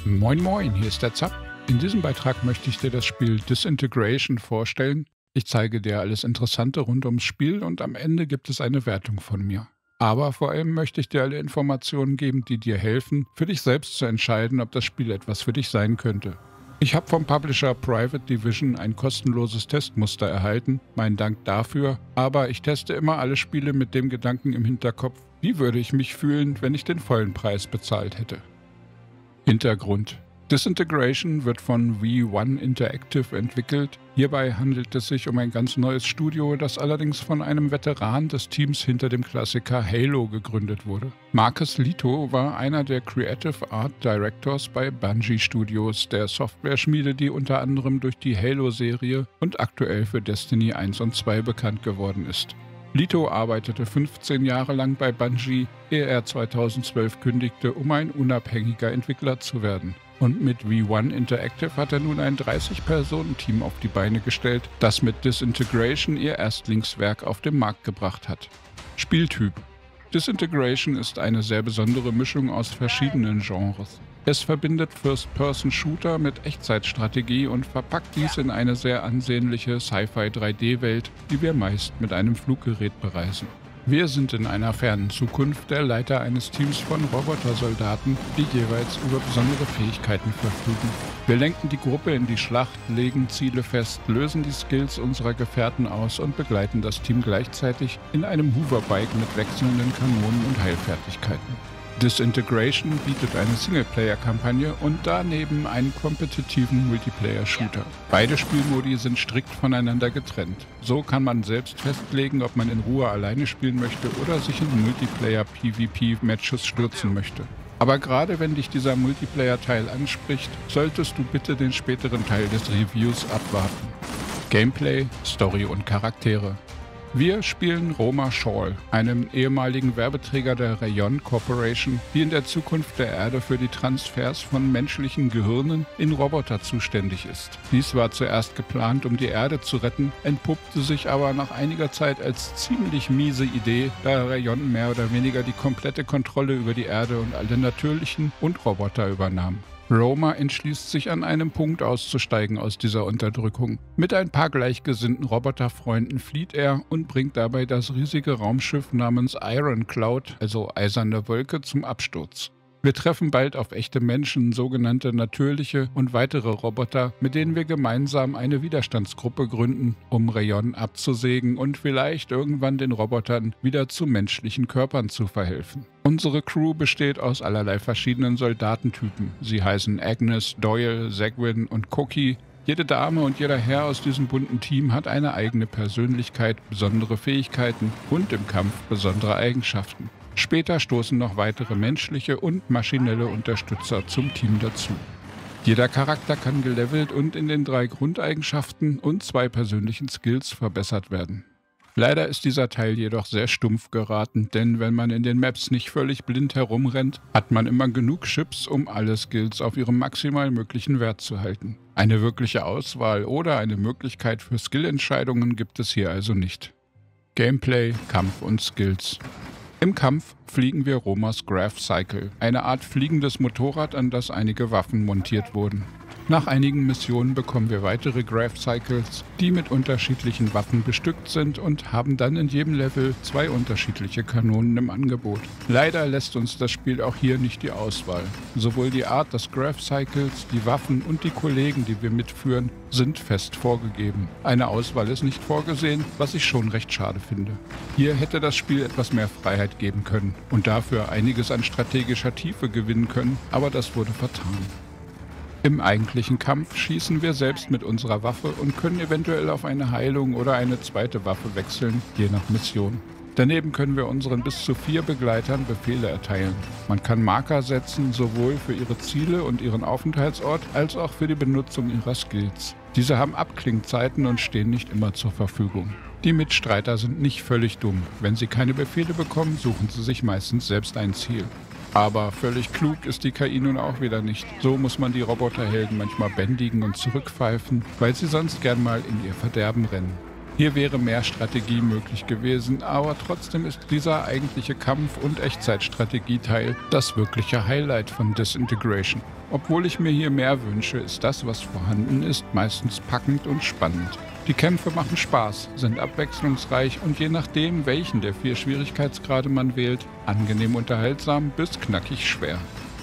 Moin Moin, hier ist der Zapp. In diesem Beitrag möchte ich dir das Spiel Disintegration vorstellen. Ich zeige dir alles Interessante rund ums Spiel und am Ende gibt es eine Wertung von mir. Aber vor allem möchte ich dir alle Informationen geben, die dir helfen, für dich selbst zu entscheiden, ob das Spiel etwas für dich sein könnte. Ich habe vom Publisher Private Division ein kostenloses Testmuster erhalten, meinen Dank dafür, aber ich teste immer alle Spiele mit dem Gedanken im Hinterkopf, wie würde ich mich fühlen, wenn ich den vollen Preis bezahlt hätte. Hintergrund: Disintegration wird von V1 Interactive entwickelt. Hierbei handelt es sich um ein ganz neues Studio, das allerdings von einem Veteran des Teams hinter dem Klassiker Halo gegründet wurde. Marcus Lito war einer der Creative Art Directors bei Bungie Studios, der Software-Schmiede, die unter anderem durch die Halo-Serie und aktuell für Destiny 1 und 2 bekannt geworden ist. Lito arbeitete 15 Jahre lang bei Bungie, ehe er 2012 kündigte, um ein unabhängiger Entwickler zu werden. Und mit V1 Interactive hat er nun ein 30-Personen-Team auf die Beine gestellt, das mit Disintegration ihr Erstlingswerk auf den Markt gebracht hat. Spieltyp: Disintegration ist eine sehr besondere Mischung aus verschiedenen Genres. Es verbindet First-Person-Shooter mit Echtzeitstrategie und verpackt dies in eine sehr ansehnliche Sci-Fi 3D-Welt, die wir meist mit einem Fluggerät bereisen. Wir sind in einer fernen Zukunft der Leiter eines Teams von Robotersoldaten, die jeweils über besondere Fähigkeiten verfügen. Wir lenken die Gruppe in die Schlacht, legen Ziele fest, lösen die Skills unserer Gefährten aus und begleiten das Team gleichzeitig in einem Hoverbike mit wechselnden Kanonen und Heilfertigkeiten. Disintegration bietet eine Singleplayer-Kampagne und daneben einen kompetitiven Multiplayer-Shooter. Beide Spielmodi sind strikt voneinander getrennt. So kann man selbst festlegen, ob man in Ruhe alleine spielen möchte oder sich in Multiplayer-PvP-Matches stürzen möchte. Aber gerade wenn dich dieser Multiplayer-Teil anspricht, solltest du bitte den späteren Teil des Reviews abwarten. Gameplay, Story und Charaktere. Wir spielen Roma Shaw, einem ehemaligen Werbeträger der Rayon Corporation, die in der Zukunft der Erde für die Transfers von menschlichen Gehirnen in Roboter zuständig ist. Dies war zuerst geplant, um die Erde zu retten, entpuppte sich aber nach einiger Zeit als ziemlich miese Idee, da Rayon mehr oder weniger die komplette Kontrolle über die Erde und alle natürlichen und Roboter übernahm. Roma entschließt sich an einem Punkt auszusteigen aus dieser Unterdrückung. Mit ein paar gleichgesinnten Roboterfreunden flieht er und bringt dabei das riesige Raumschiff namens Iron Cloud, also Eiserne Wolke, zum Absturz. Wir treffen bald auf echte Menschen, sogenannte natürliche und weitere Roboter, mit denen wir gemeinsam eine Widerstandsgruppe gründen, um Rayon abzusägen und vielleicht irgendwann den Robotern wieder zu menschlichen Körpern zu verhelfen. Unsere Crew besteht aus allerlei verschiedenen Soldatentypen. Sie heißen Agnes, Doyle, Zegwin und Cookie. Jede Dame und jeder Herr aus diesem bunten Team hat eine eigene Persönlichkeit, besondere Fähigkeiten und im Kampf besondere Eigenschaften. Später stoßen noch weitere menschliche und maschinelle Unterstützer zum Team dazu. Jeder Charakter kann gelevelt und in den 3 Grundeigenschaften und 2 persönlichen Skills verbessert werden. Leider ist dieser Teil jedoch sehr stumpf geraten, denn wenn man in den Maps nicht völlig blind herumrennt, hat man immer genug Chips, um alle Skills auf ihrem maximal möglichen Wert zu halten. Eine wirkliche Auswahl oder eine Möglichkeit für Skillentscheidungen gibt es hier also nicht. Gameplay, Kampf und Skills. Im Kampf fliegen wir Romas Grav Cycle, eine Art fliegendes Motorrad, an das einige Waffen montiert wurden. Nach einigen Missionen bekommen wir weitere Grav Cycles, die mit unterschiedlichen Waffen bestückt sind und haben dann in jedem Level 2 unterschiedliche Kanonen im Angebot. Leider lässt uns das Spiel auch hier nicht die Auswahl. Sowohl die Art des Grav Cycles, die Waffen und die Kollegen, die wir mitführen, sind fest vorgegeben. Eine Auswahl ist nicht vorgesehen, was ich schon recht schade finde. Hier hätte das Spiel etwas mehr Freiheit geben können und dafür einiges an strategischer Tiefe gewinnen können, aber das wurde vertan. Im eigentlichen Kampf schießen wir selbst mit unserer Waffe und können eventuell auf eine Heilung oder eine zweite Waffe wechseln, je nach Mission. Daneben können wir unseren bis zu 4 Begleitern Befehle erteilen. Man kann Marker setzen, sowohl für ihre Ziele und ihren Aufenthaltsort, als auch für die Benutzung ihrer Skills. Diese haben Abklingzeiten und stehen nicht immer zur Verfügung. Die Mitstreiter sind nicht völlig dumm. Wenn sie keine Befehle bekommen, suchen sie sich meistens selbst ein Ziel. Aber völlig klug ist die KI nun auch wieder nicht. So muss man die Roboterhelden manchmal bändigen und zurückpfeifen, weil sie sonst gern mal in ihr Verderben rennen. Hier wäre mehr Strategie möglich gewesen, aber trotzdem ist dieser eigentliche Kampf- und Echtzeitstrategieteil das wirkliche Highlight von Disintegration. Obwohl ich mir hier mehr wünsche, ist das, was vorhanden ist, meistens packend und spannend. Die Kämpfe machen Spaß, sind abwechslungsreich und je nachdem, welchen der 4 Schwierigkeitsgrade man wählt, angenehm unterhaltsam bis knackig schwer.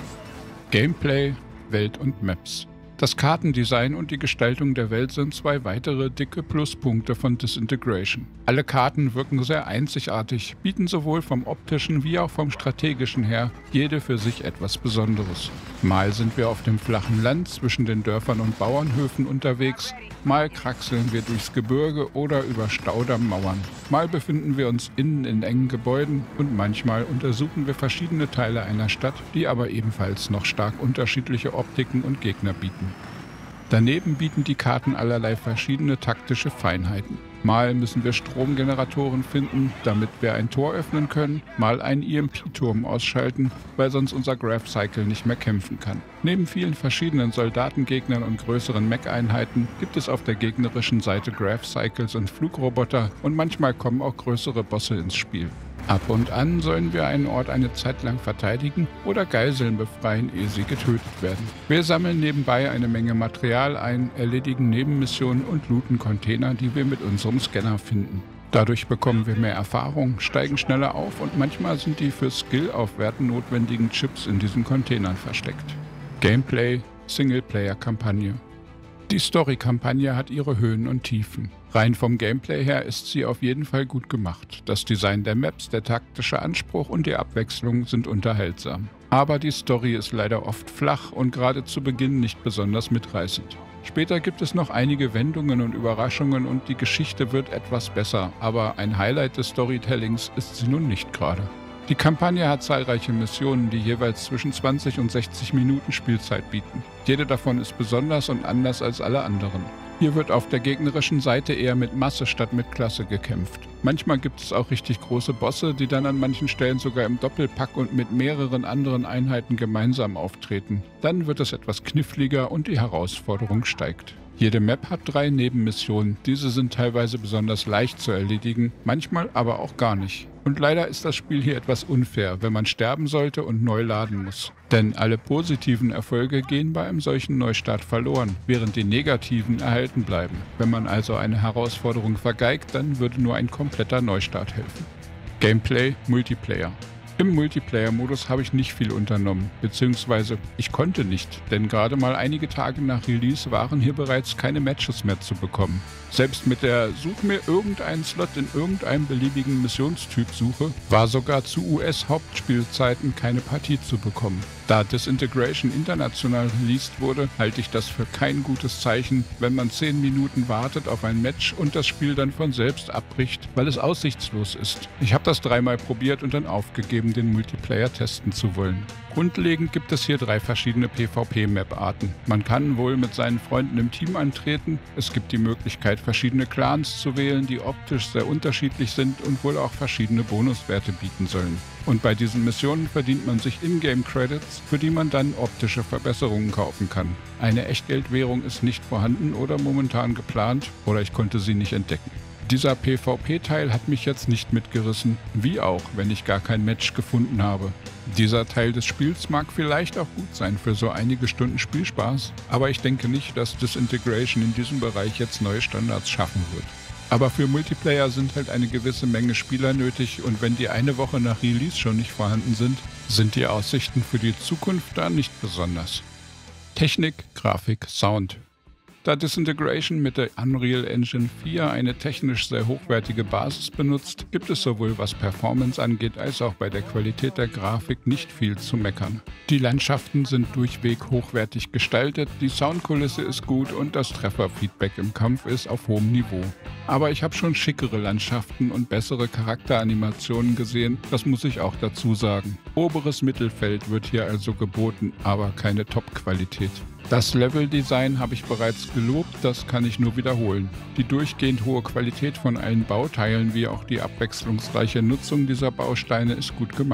Gameplay, Welt und Maps. Das Kartendesign und die Gestaltung der Welt sind 2 weitere dicke Pluspunkte von Disintegration. Alle Karten wirken sehr einzigartig, bieten sowohl vom optischen wie auch vom strategischen her jede für sich etwas Besonderes. Mal sind wir auf dem flachen Land zwischen den Dörfern und Bauernhöfen unterwegs, mal kraxeln wir durchs Gebirge oder über Staudammmauern, mal befinden wir uns innen in engen Gebäuden und manchmal untersuchen wir verschiedene Teile einer Stadt, die aber ebenfalls noch stark unterschiedliche Optiken und Gegner bieten. Daneben bieten die Karten allerlei verschiedene taktische Feinheiten. Mal müssen wir Stromgeneratoren finden, damit wir ein Tor öffnen können, mal einen EMP-Turm ausschalten, weil sonst unser Grav Cycle nicht mehr kämpfen kann. Neben vielen verschiedenen Soldatengegnern und größeren Mech-Einheiten gibt es auf der gegnerischen Seite Grav Cycles und Flugroboter und manchmal kommen auch größere Bosse ins Spiel. Ab und an sollen wir einen Ort eine Zeit lang verteidigen oder Geiseln befreien, ehe sie getötet werden. Wir sammeln nebenbei eine Menge Material ein, erledigen Nebenmissionen und looten Container, die wir mit unserem Scanner finden. Dadurch bekommen wir mehr Erfahrung, steigen schneller auf und manchmal sind die für Skill-Aufwerten notwendigen Chips in diesen Containern versteckt. Gameplay, Singleplayer-Kampagne. Die Story-Kampagne hat ihre Höhen und Tiefen. Rein vom Gameplay her ist sie auf jeden Fall gut gemacht. Das Design der Maps, der taktische Anspruch und die Abwechslung sind unterhaltsam. Aber die Story ist leider oft flach und gerade zu Beginn nicht besonders mitreißend. Später gibt es noch einige Wendungen und Überraschungen und die Geschichte wird etwas besser, aber ein Highlight des Storytellings ist sie nun nicht gerade. Die Kampagne hat zahlreiche Missionen, die jeweils zwischen 20 und 60 Minuten Spielzeit bieten. Jede davon ist besonders und anders als alle anderen. Hier wird auf der gegnerischen Seite eher mit Masse statt mit Klasse gekämpft. Manchmal gibt es auch richtig große Bosse, die dann an manchen Stellen sogar im Doppelpack und mit mehreren anderen Einheiten gemeinsam auftreten. Dann wird es etwas kniffliger und die Herausforderung steigt. Jede Map hat 3 Nebenmissionen. Diese sind teilweise besonders leicht zu erledigen, manchmal aber auch gar nicht. Und leider ist das Spiel hier etwas unfair, wenn man sterben sollte und neu laden muss. Denn alle positiven Erfolge gehen bei einem solchen Neustart verloren, während die negativen erhalten bleiben. Wenn man also eine Herausforderung vergeigt, dann würde nur ein kompletter Neustart helfen. Gameplay, Multiplayer. Im Multiplayer-Modus habe ich nicht viel unternommen, beziehungsweise ich konnte nicht, denn gerade mal einige Tage nach Release waren hier bereits keine Matches mehr zu bekommen. Selbst mit der Such mir irgendeinen Slot in irgendeinem beliebigen Missionstyp Suche war sogar zu US-Hauptspielzeiten keine Partie zu bekommen. Da Disintegration international released wurde, halte ich das für kein gutes Zeichen, wenn man 10 Minuten wartet auf ein Match und das Spiel dann von selbst abbricht, weil es aussichtslos ist. Ich habe das 3-mal probiert und dann aufgegeben, den Multiplayer testen zu wollen. Grundlegend gibt es hier 3 verschiedene PvP-Map-Arten. Man kann wohl mit seinen Freunden im Team antreten. Es gibt die Möglichkeit, verschiedene Clans zu wählen, die optisch sehr unterschiedlich sind und wohl auch verschiedene Bonuswerte bieten sollen. Und bei diesen Missionen verdient man sich Ingame-Credits, für die man dann optische Verbesserungen kaufen kann. Eine Echtgeldwährung ist nicht vorhanden oder momentan geplant, oder ich konnte sie nicht entdecken. Dieser PvP-Teil hat mich jetzt nicht mitgerissen, wie auch, wenn ich gar kein Match gefunden habe. Dieser Teil des Spiels mag vielleicht auch gut sein für so einige Stunden Spielspaß, aber ich denke nicht, dass Disintegration in diesem Bereich jetzt neue Standards schaffen wird. Aber für Multiplayer sind halt eine gewisse Menge Spieler nötig und wenn die eine Woche nach Release schon nicht vorhanden sind, sind die Aussichten für die Zukunft da nicht besonders. Technik, Grafik, Sound. Da Disintegration mit der Unreal Engine 4 eine technisch sehr hochwertige Basis benutzt, gibt es sowohl was Performance angeht, als auch bei der Qualität der Grafik nicht viel zu meckern. Die Landschaften sind durchweg hochwertig gestaltet, die Soundkulisse ist gut und das Trefferfeedback im Kampf ist auf hohem Niveau. Aber ich habe schon schickere Landschaften und bessere Charakteranimationen gesehen, das muss ich auch dazu sagen. Oberes Mittelfeld wird hier also geboten, aber keine Top-Qualität. Das Leveldesign habe ich bereits gelobt, das kann ich nur wiederholen. Die durchgehend hohe Qualität von allen Bauteilen wie auch die abwechslungsreiche Nutzung dieser Bausteine ist gut gemacht.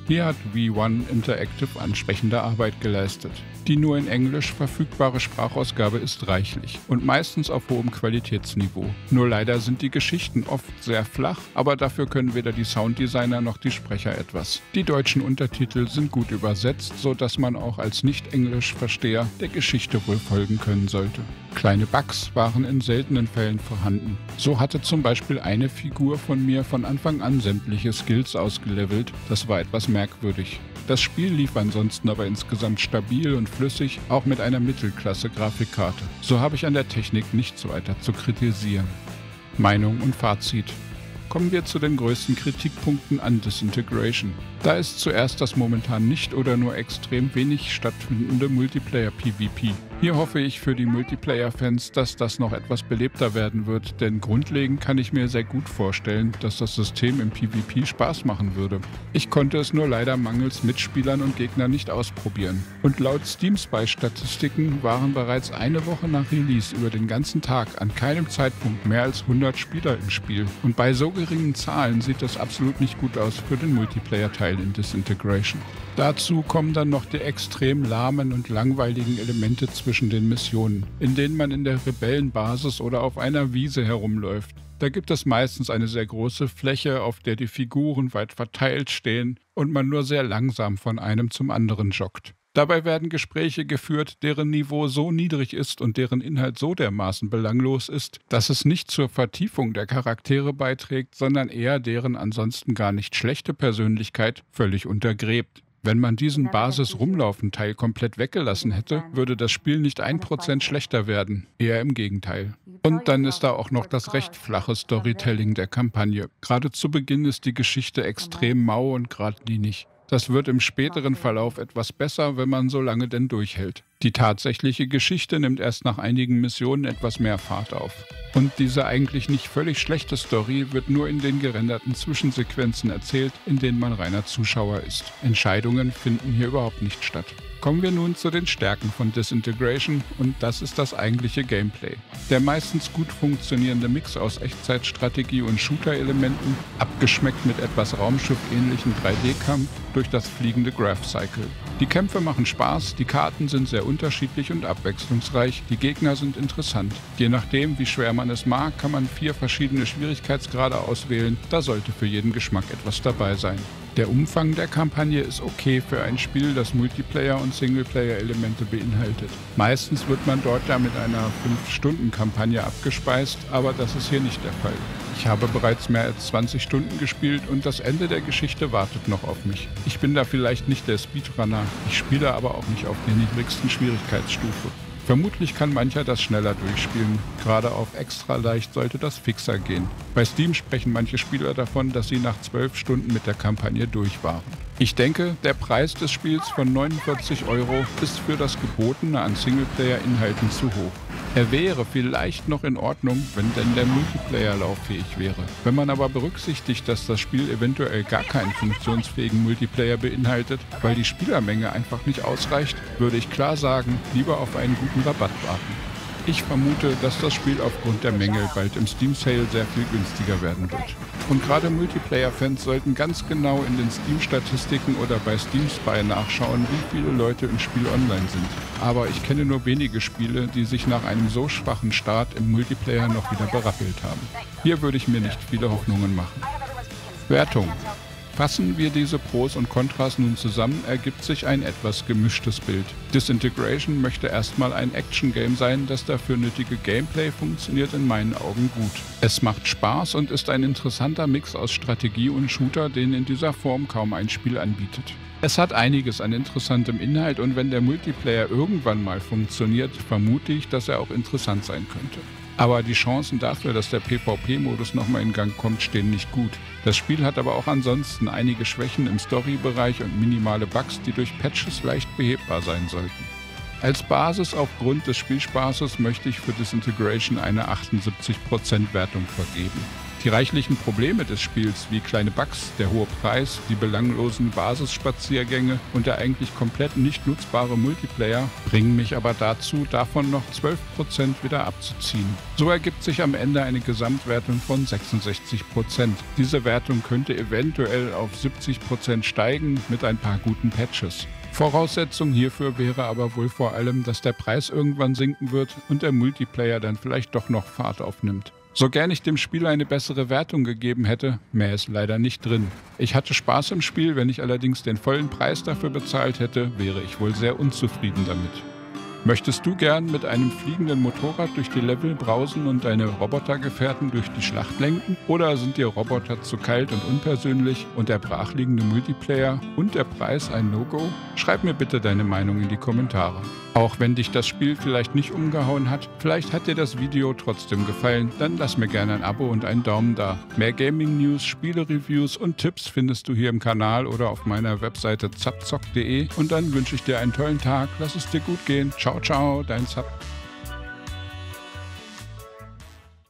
Hier hat V1 Interactive ansprechende Arbeit geleistet. Die nur in Englisch verfügbare Sprachausgabe ist reichlich und meistens auf hohem Qualitätsniveau. Nur leider sind die Geschichten oft sehr flach, aber dafür können weder die Sounddesigner noch die Sprecher etwas. Die deutschen Untertitel sind gut übersetzt, so dass man auch als Nicht-Englisch-Versteher der Geschichte wohl folgen können sollte. Kleine Bugs waren in seltenen Fällen vorhanden. So hatte zum Beispiel eine Figur von mir von Anfang an sämtliche Skills ausgelevelt. Das war etwas merkwürdig. Das Spiel lief ansonsten aber insgesamt stabil und flüssig, auch mit einer Mittelklasse-Grafikkarte. So habe ich an der Technik nichts weiter zu kritisieren. Meinung und Fazit. Kommen wir zu den größten Kritikpunkten an Disintegration. Da ist zuerst das momentan nicht oder nur extrem wenig stattfindende Multiplayer-PvP. Hier hoffe ich für die Multiplayer-Fans, dass das noch etwas belebter werden wird, denn grundlegend kann ich mir sehr gut vorstellen, dass das System im PvP Spaß machen würde. Ich konnte es nur leider mangels Mitspielern und Gegnern nicht ausprobieren. Und laut Steam Spy-Statistiken waren bereits eine Woche nach Release über den ganzen Tag an keinem Zeitpunkt mehr als 100 Spieler im Spiel. Und bei so geringen Zahlen sieht das absolut nicht gut aus für den Multiplayer-Teil in Disintegration. Dazu kommen dann noch die extrem lahmen und langweiligen Elemente zwischen den Missionen, in denen man in der Rebellenbasis oder auf einer Wiese herumläuft. Da gibt es meistens eine sehr große Fläche, auf der die Figuren weit verteilt stehen und man nur sehr langsam von einem zum anderen joggt. Dabei werden Gespräche geführt, deren Niveau so niedrig ist und deren Inhalt so dermaßen belanglos ist, dass es nicht zur Vertiefung der Charaktere beiträgt, sondern eher deren ansonsten gar nicht schlechte Persönlichkeit völlig untergräbt. Wenn man diesen Basis-Rumlaufen-Teil komplett weggelassen hätte, würde das Spiel nicht 1% schlechter werden, eher im Gegenteil. Und dann ist da auch noch das recht flache Storytelling der Kampagne. Gerade zu Beginn ist die Geschichte extrem mau und geradlinig. Das wird im späteren Verlauf etwas besser, wenn man so lange denn durchhält. Die tatsächliche Geschichte nimmt erst nach einigen Missionen etwas mehr Fahrt auf. Und diese eigentlich nicht völlig schlechte Story wird nur in den gerenderten Zwischensequenzen erzählt, in denen man reiner Zuschauer ist. Entscheidungen finden hier überhaupt nicht statt. Kommen wir nun zu den Stärken von Disintegration und das ist das eigentliche Gameplay. Der meistens gut funktionierende Mix aus Echtzeitstrategie und Shooter-Elementen, abgeschmeckt mit etwas Raumschiff-ähnlichen 3D-Kampf durch das fliegende Graph Cycle. Die Kämpfe machen Spaß, die Karten sind sehr unterschiedlich und abwechslungsreich, die Gegner sind interessant. Je nachdem, wie schwer man es mag, kann man 4 verschiedene Schwierigkeitsgrade auswählen, da sollte für jeden Geschmack etwas dabei sein. Der Umfang der Kampagne ist okay für ein Spiel, das Multiplayer- und Singleplayer-Elemente beinhaltet. Meistens wird man dort ja mit einer 5-Stunden-Kampagne abgespeist, aber das ist hier nicht der Fall. Ich habe bereits mehr als 20 Stunden gespielt und das Ende der Geschichte wartet noch auf mich. Ich bin da vielleicht nicht der Speedrunner, ich spiele aber auch nicht auf der niedrigsten Schwierigkeitsstufe. Vermutlich kann mancher das schneller durchspielen. Gerade auf extra leicht sollte das fixer gehen. Bei Steam sprechen manche Spieler davon, dass sie nach 12 Stunden mit der Kampagne durch waren. Ich denke, der Preis des Spiels von 49 € ist für das Gebotene an Singleplayer-Inhalten zu hoch. Er wäre vielleicht noch in Ordnung, wenn denn der Multiplayer lauffähig wäre. Wenn man aber berücksichtigt, dass das Spiel eventuell gar keinen funktionsfähigen Multiplayer beinhaltet, weil die Spielermenge einfach nicht ausreicht, würde ich klar sagen, lieber auf einen guten Rabatt warten. Ich vermute, dass das Spiel aufgrund der Menge bald im Steam Sale sehr viel günstiger werden wird. Und gerade Multiplayer-Fans sollten ganz genau in den Steam-Statistiken oder bei Steam Spy nachschauen, wie viele Leute im Spiel online sind. Aber ich kenne nur wenige Spiele, die sich nach einem so schwachen Start im Multiplayer noch wieder berappelt haben. Hier würde ich mir nicht viele Hoffnungen machen. Wertung. Fassen wir diese Pros und Kontras nun zusammen, ergibt sich ein etwas gemischtes Bild. Disintegration möchte erstmal ein Action-Game sein, das dafür nötige Gameplay funktioniert in meinen Augen gut. Es macht Spaß und ist ein interessanter Mix aus Strategie und Shooter, den in dieser Form kaum ein Spiel anbietet. Es hat einiges an interessantem Inhalt und wenn der Multiplayer irgendwann mal funktioniert, vermute ich, dass er auch interessant sein könnte. Aber die Chancen dafür, dass der PvP-Modus nochmal in Gang kommt, stehen nicht gut. Das Spiel hat aber auch ansonsten einige Schwächen im Story-Bereich und minimale Bugs, die durch Patches leicht behebbar sein sollten. Als Basis aufgrund des Spielspaßes möchte ich für Disintegration eine 78% Wertung vergeben. Die reichlichen Probleme des Spiels, wie kleine Bugs, der hohe Preis, die belanglosen Basisspaziergänge und der eigentlich komplett nicht nutzbare Multiplayer, bringen mich aber dazu, davon noch 12% wieder abzuziehen. So ergibt sich am Ende eine Gesamtwertung von 66%. Diese Wertung könnte eventuell auf 70% steigen mit ein paar guten Patches. Voraussetzung hierfür wäre aber wohl vor allem, dass der Preis irgendwann sinken wird und der Multiplayer dann vielleicht doch noch Fahrt aufnimmt. So gern ich dem Spiel eine bessere Wertung gegeben hätte, mehr ist leider nicht drin. Ich hatte Spaß im Spiel, wenn ich allerdings den vollen Preis dafür bezahlt hätte, wäre ich wohl sehr unzufrieden damit. Möchtest du gern mit einem fliegenden Motorrad durch die Level brausen und deine Robotergefährten durch die Schlacht lenken? Oder sind dir Roboter zu kalt und unpersönlich und der brachliegende Multiplayer und der Preis ein No-Go? Schreib mir bitte deine Meinung in die Kommentare. Auch wenn dich das Spiel vielleicht nicht umgehauen hat, vielleicht hat dir das Video trotzdem gefallen, dann lass mir gerne ein Abo und einen Daumen da. Mehr Gaming-News, Spiele-Reviews und Tipps findest du hier im Kanal oder auf meiner Webseite zapzock.de und dann wünsche ich dir einen tollen Tag, lass es dir gut gehen. Ciao, ciao, dein Zap.